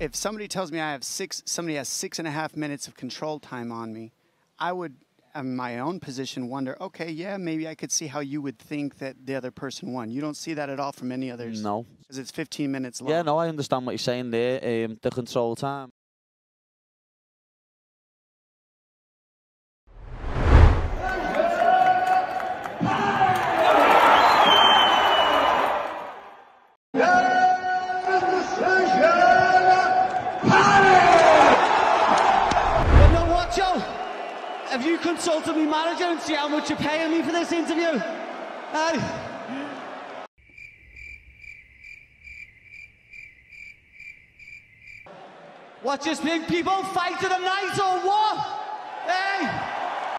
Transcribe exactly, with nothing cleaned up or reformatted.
if somebody tells me I have six, somebody has six and a half minutes of control time on me, I would, in my own position, wonder, okay, yeah, maybe I could see how you would think that the other person won. You don't see that at all from any others? No. Because it's fifteen minutes long. Yeah, no, I understand what you're saying there. Um, the control time. Have you consulted me manager and see how much you're paying me for this interview? Uh, what, just big people fight to the night or what?